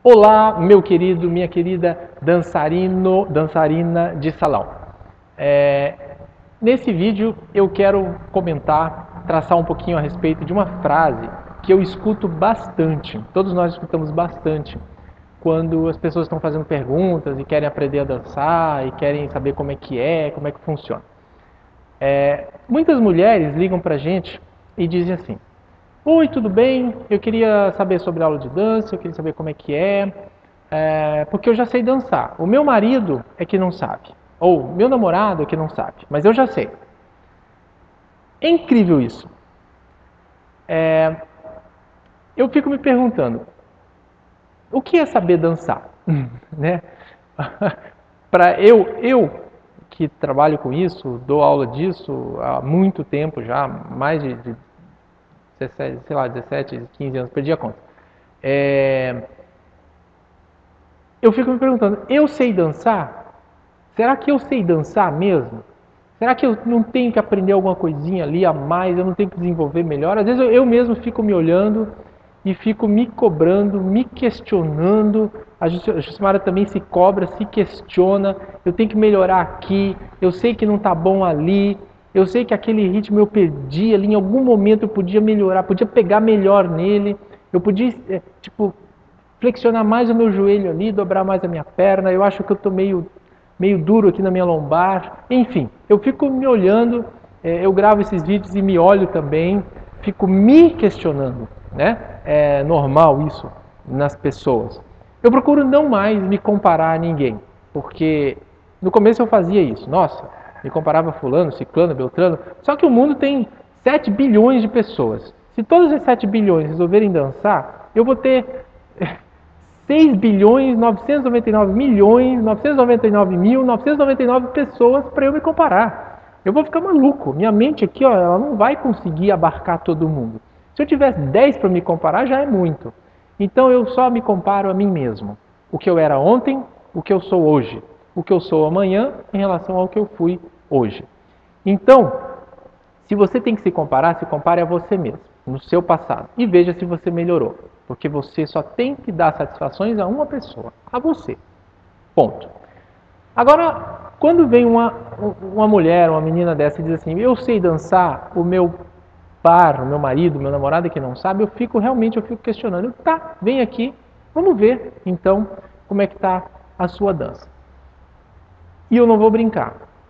Olá, meu querido, minha querida dançarina de salão. Nesse vídeo eu quero comentar, traçar um pouquinho a respeito de uma frase que eu escuto bastante, todos nós escutamos bastante, quando as pessoas estão fazendo perguntas e querem aprender a dançar e querem saber como é que funciona. Muitas mulheres ligam pra gente e dizem assim: oi, tudo bem? Eu queria saber sobre a aula de dança, eu queria saber como é que porque eu já sei dançar. O meu marido é que não sabe, ou meu namorado é que não sabe, mas eu já sei. É incrível isso. Eu fico me perguntando, o que é saber dançar? Né? Para eu que trabalho com isso, dou aula disso há muito tempo já, mais de 17, sei lá, 17, 15 anos, perdi a conta. Eu fico me perguntando, eu sei dançar? Será que eu sei dançar mesmo? Será que eu não tenho que aprender alguma coisinha ali a mais? Eu não tenho que desenvolver melhor? Às vezes eu mesmo fico me olhando e fico me cobrando, me questionando. A Jucimara também se cobra, se questiona. Eu tenho que melhorar aqui. Eu sei que não está bom ali. Eu sei que aquele ritmo eu perdi ali. Em algum momento eu podia melhorar, podia pegar melhor nele. Eu podia, flexionar mais o meu joelho ali, dobrar mais a minha perna. Eu acho que eu estou meio duro aqui na minha lombar. Enfim, eu fico me olhando, eu gravo esses vídeos e me olho também, fico me questionando, né? É normal isso nas pessoas. Eu procuro não mais me comparar a ninguém, porque no começo eu fazia isso. Nossa, me comparava a fulano, ciclano, beltrano. Só que o mundo tem 7 bilhões de pessoas. Se todos os 7 bilhões resolverem dançar, eu vou ter 6 bilhões, 999 milhões, 999 mil, 999 pessoas para eu me comparar. Eu vou ficar maluco. Minha mente aqui, ó, ela não vai conseguir abarcar todo mundo. Se eu tivesse 10 para me comparar, já é muito. Então eu só me comparo a mim mesmo. O que eu era ontem, o que eu sou hoje. O que eu sou amanhã em relação ao que eu fui hoje. Então, se você tem que se compare a você mesmo, no seu passado, e veja se você melhorou. Porque você só tem que dar satisfações a uma pessoa, a você. Ponto. Agora, quando vem uma mulher, uma menina dessa e diz assim, eu sei dançar, o meu par, o meu marido, o meu namorado que não sabe, eu fico questionando. Tá, vem aqui, vamos ver então como é que está a sua dança. E eu não vou brincar.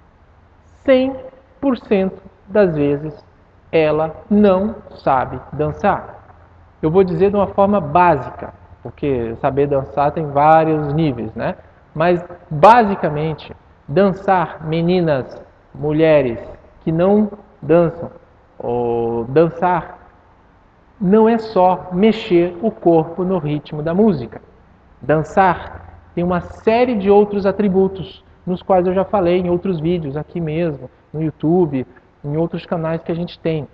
100% das vezes ela não sabe dançar. Eu vou dizer de uma forma básica, porque saber dançar tem vários níveis, né? Mas basicamente, dançar, meninas, mulheres que não dançam, ou dançar, não é só mexer o corpo no ritmo da música. Dançar tem uma série de outros atributos, nos quais eu já falei em outros vídeos, aqui mesmo, no YouTube, em outros canais que a gente tem.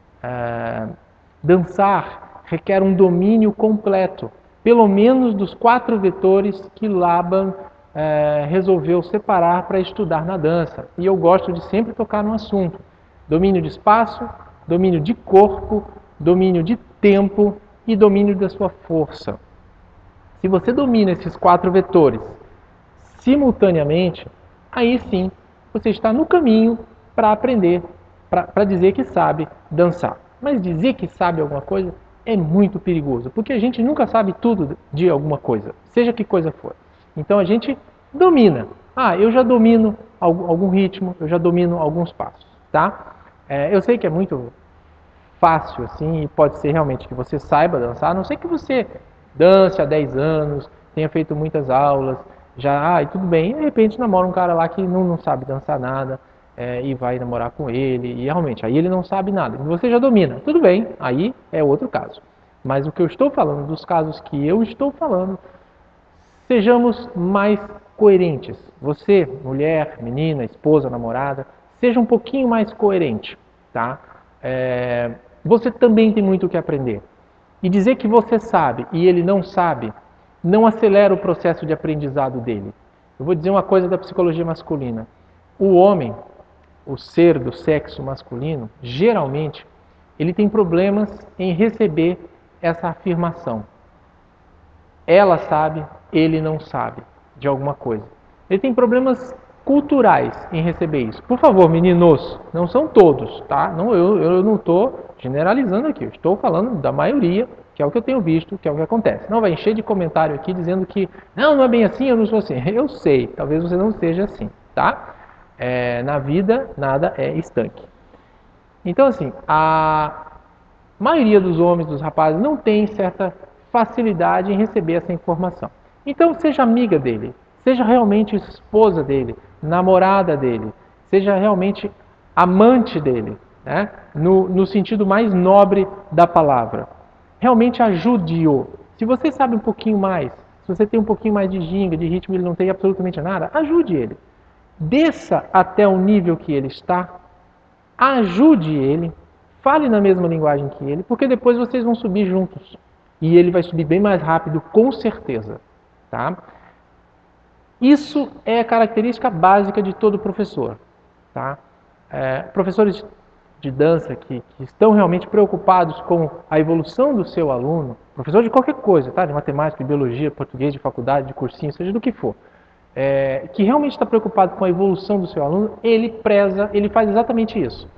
Dançar requer um domínio completo, pelo menos dos 4 vetores que Laban resolveu separar para estudar na dança. E eu gosto de sempre tocar no assunto: domínio de espaço, domínio de corpo, domínio de tempo e domínio da sua força. Se você domina esses 4 vetores simultaneamente, aí sim você está no caminho para aprender, para dizer que sabe dançar. Mas dizer que sabe alguma coisa é muito perigoso, porque a gente nunca sabe tudo de alguma coisa, seja que coisa for. Então a gente domina. Ah, eu já domino algum ritmo, eu já domino alguns passos, tá? Eu sei que é muito fácil assim, e pode ser realmente que você saiba dançar, a não ser que você dance há 10 anos, tenha feito muitas aulas, já, e tudo bem, e de repente namora um cara lá que não sabe dançar nada, e vai namorar com ele, e realmente, aí ele não sabe nada, e você já domina, tudo bem, aí é outro caso. Mas o que eu estou falando, dos casos que eu estou falando, sejamos mais coerentes. Você, mulher, menina, esposa, namorada, seja um pouquinho mais coerente, tá? Você também tem muito o que aprender. E dizer que você sabe e ele não sabe, não acelera o processo de aprendizado dele. Eu vou dizer uma coisa da psicologia masculina. O homem, o ser do sexo masculino, geralmente, ele tem problemas em receber essa afirmação. ela sabe, ele não sabe de alguma coisa. Ele tem problemas culturais em receber isso. Por favor, meninos, não são todos, tá? Não, eu não estou generalizando aqui, eu estou falando da maioria, que é o que eu tenho visto, que é o que acontece. Não vai encher de comentário aqui dizendo que não é bem assim, eu não sou assim. Eu sei, talvez você não seja assim, tá? Na vida, nada é estanque. Então, assim, a maioria dos homens, dos rapazes, não tem certa facilidade em receber essa informação. Então, seja amiga dele, seja realmente esposa dele, namorada dele, seja realmente amante dele, né? No sentido mais nobre da palavra. Realmente ajude-o. Se você sabe um pouquinho mais, se você tem um pouquinho mais de ginga, de ritmo, ele não tem absolutamente nada, ajude ele. Desça até o nível que ele está, ajude ele, fale na mesma linguagem que ele, porque depois vocês vão subir juntos. E ele vai subir bem mais rápido, com certeza. Tá? Isso é a característica básica de todo professor. Tá? Professores de dança que estão realmente preocupados com a evolução do seu aluno, professor de qualquer coisa, tá? De matemática, de biologia, português, de faculdade, de cursinho, seja do que for, que realmente está preocupado com a evolução do seu aluno, ele preza, ele faz exatamente isso.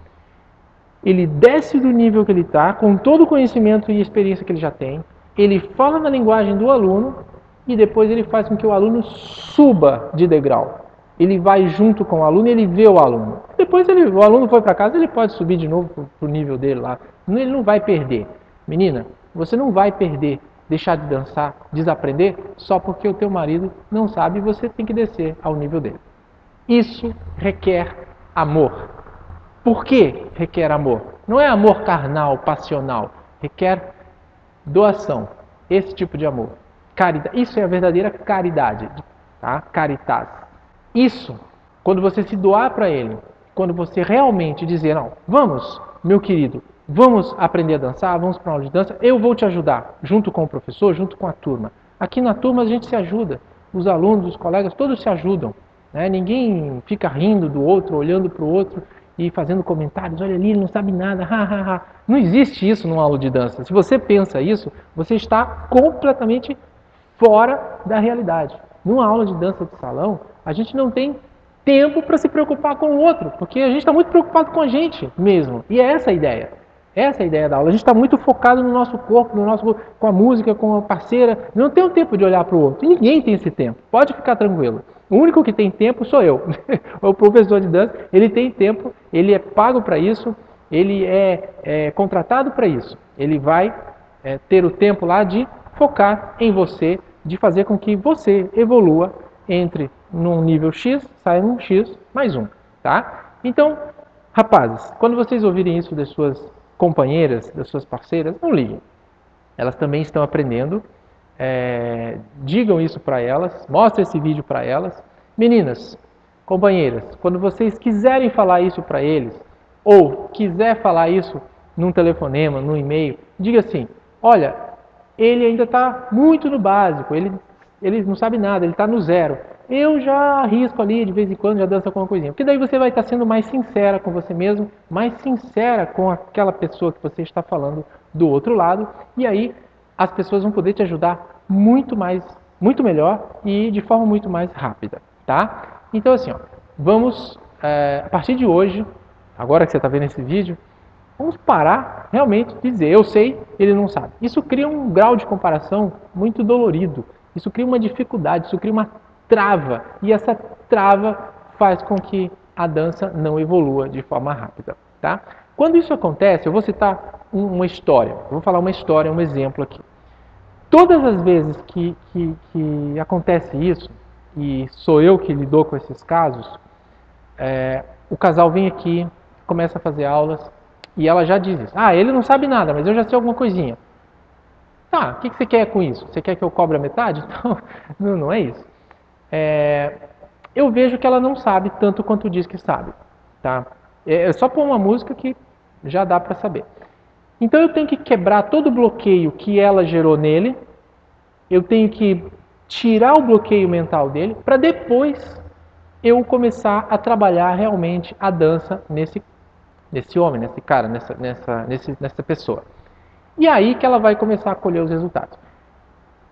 Ele desce do nível que ele está, com todo o conhecimento e experiência que ele já tem, ele fala na linguagem do aluno e depois ele faz com que o aluno suba de degrau. Ele vai junto com o aluno e ele vê o aluno. Depois o aluno foi para casa, ele pode subir de novo para o nível dele lá. Ele não vai perder. Menina, você não vai perder, deixar de dançar, desaprender, só porque o teu marido não sabe e você tem que descer ao nível dele. Isso requer amor. Por que requer amor? Não é amor carnal, passional. Requer doação. Esse tipo de amor. Caridade. Isso é a verdadeira caridade. Tá? Caritas. Isso, quando você se doar para ele, quando você realmente dizer, não, vamos, meu querido, vamos aprender a dançar, vamos para uma aula de dança, eu vou te ajudar, junto com o professor, junto com a turma. Aqui na turma a gente se ajuda. Os alunos, os colegas, todos se ajudam. Né? Ninguém fica rindo do outro, olhando para o outro e fazendo comentários, olha ali, ele não sabe nada, ha, ha, ha. Não existe isso numa aula de dança. Se você pensa isso, você está completamente fora da realidade. Numa aula de dança de salão, a gente não tem tempo para se preocupar com o outro, porque a gente está muito preocupado com a gente mesmo. E é essa a ideia. Essa é a ideia da aula. A gente está muito focado no nosso corpo, com a música, com a parceira. Não tem o tempo de olhar para o outro. E ninguém tem esse tempo. Pode ficar tranquilo. O único que tem tempo sou eu. O professor de dança, ele tem tempo, ele é pago para isso, ele é contratado para isso. Ele vai ter o tempo lá de focar em você, de fazer com que você evolua entre num nível X, saia num X mais um. Tá? Então, rapazes, quando vocês ouvirem isso das suas companheiras, das suas parceiras, não liguem. Elas também estão aprendendo. Digam isso para elas, mostrem esse vídeo para elas. Meninas, companheiras, quando vocês quiserem falar isso para eles, ou quiser falar isso num telefonema, num e-mail, diga assim, olha, ele ainda está muito no básico, ele não sabe nada, ele está no zero. Eu já arrisco ali, de vez em quando, já danço alguma coisinha. Porque daí você vai estar sendo mais sincera com você mesmo, mais sincera com aquela pessoa que você está falando do outro lado, e aí as pessoas vão poder te ajudar muito melhor e de forma muito mais rápida, tá? Então assim, ó, vamos, a partir de hoje, agora que você está vendo esse vídeo, vamos parar realmente de dizer, eu sei, ele não sabe. Isso cria um grau de comparação muito dolorido, isso cria uma dificuldade, isso cria uma trava, e essa trava faz com que a dança não evolua de forma rápida, tá? Quando isso acontece, eu vou citar uma história, eu vou falar uma história, um exemplo aqui. Todas as vezes que acontece isso, e sou eu que lidou com esses casos, o casal vem aqui, começa a fazer aulas, e ela já diz isso. Ah, ele não sabe nada, mas eu já sei alguma coisinha. Tá, o que você quer com isso? Você quer que eu cobre a metade? Não, não é isso. Eu vejo que ela não sabe tanto quanto diz que sabe. Tá? É só pôr uma música que já dá para saber. Então eu tenho que quebrar todo o bloqueio que ela gerou nele, eu tenho que tirar o bloqueio mental dele, para depois eu começar a trabalhar realmente a dança nesse homem, nesse cara, nessa pessoa. E aí que ela vai começar a colher os resultados.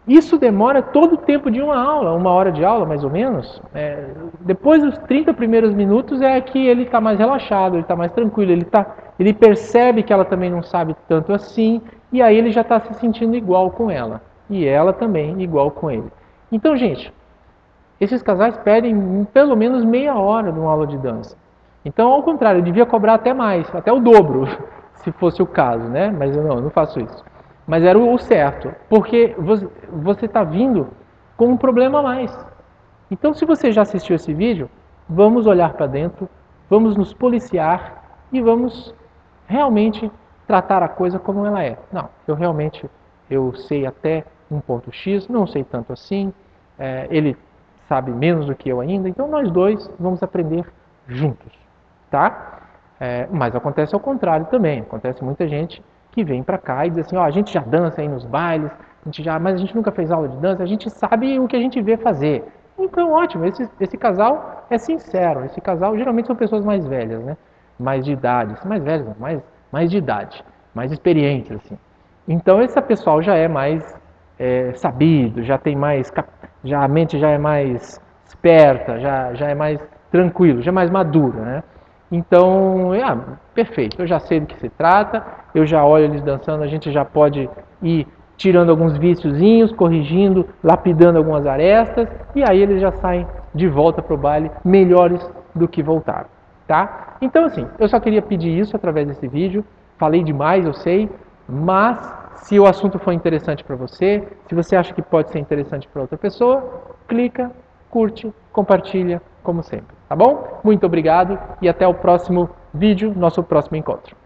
Isso demora todo o tempo de uma aula, 1 hora de aula mais ou menos. Depois dos 30 primeiros minutos é que ele está mais relaxado, ele está mais tranquilo, ele percebe que ela também não sabe tanto assim, e aí ele já está se sentindo igual com ela. E ela também igual com ele. Então, gente, esses casais perdem pelo menos meia hora de uma aula de dança. Então, ao contrário, eu devia cobrar até mais, até o dobro, se fosse o caso, né? Mas eu não faço isso. Mas era o certo, porque você está vindo com um problema a mais. Então, se você já assistiu esse vídeo, vamos olhar para dentro, vamos nos policiar e vamos realmente tratar a coisa como ela é. Não, eu sei até um ponto X, não sei tanto assim, ele sabe menos do que eu ainda, então nós dois vamos aprender juntos, tá? Mas acontece ao contrário também, acontece muita gente que vem para cá e diz assim, ó, a gente já dança aí nos bailes, mas a gente nunca fez aula de dança, a gente sabe o que a gente vê fazer. Então, ótimo, esse casal é sincero, esse casal geralmente são pessoas mais velhas, né? Mais de idade, mais velhas, mais de idade, mais experientes, assim. Então, esse pessoal já é mais sabido, já tem mais, já a mente já é mais esperta, já é mais tranquilo, já é mais maduro, né? Então, perfeito, eu já sei do que se trata, eu já olho eles dançando, a gente já pode ir tirando alguns viciozinhos, corrigindo, lapidando algumas arestas, e aí eles já saem de volta para o baile melhores do que voltaram, tá? Então, assim, eu só queria pedir isso através desse vídeo, falei demais, eu sei, mas se o assunto for interessante para você, se você acha que pode ser interessante para outra pessoa, clica, curte, compartilha, como sempre, tá bom? Muito obrigado e até o próximo vídeo, nosso próximo encontro.